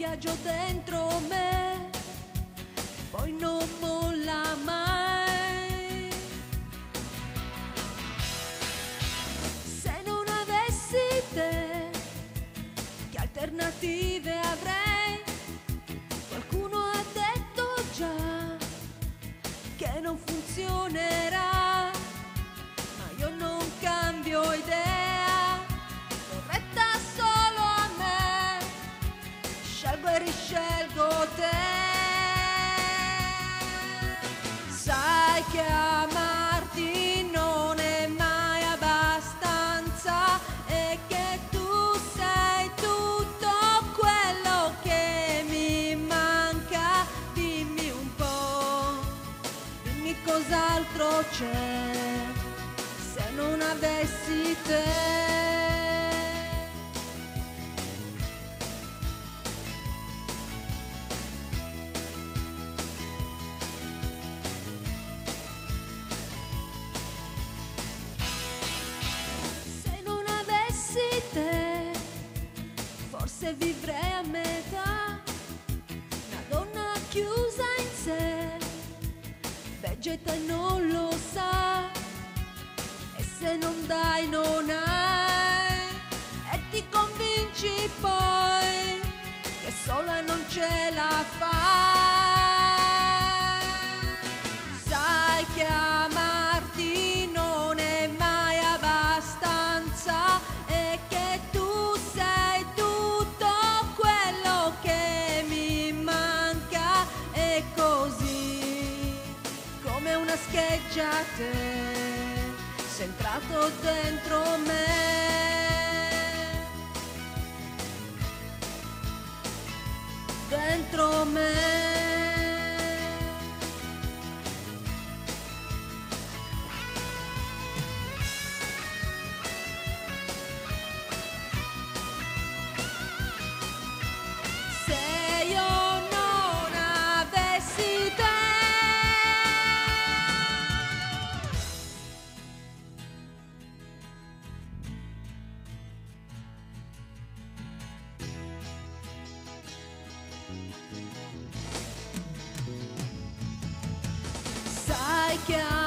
viaggio dentro me, poi non molla mai. Se non avessi te, che alternative avrei? Qualcuno ha detto già che non funzionerà, ma io non cambio idea, l'ho retta solo a me, scelgo e riscelgo te. Sai che amarti non è mai abbastanza e che tu sei tutto quello che mi manca. Dimmi un po', dimmi cos'altro c'è se non avessi te. Te, forse vivrei a metà, una donna chiusa in sé, vegeta e non lo sa, e se non dai non hai, e ti convinci poi che sola non ce la fai. Sai che amarti non è mai abbastanza e che tu sei tutto quello che mi manca, e così come una scheggia te sei entrato dentro me, dentro me. Sai che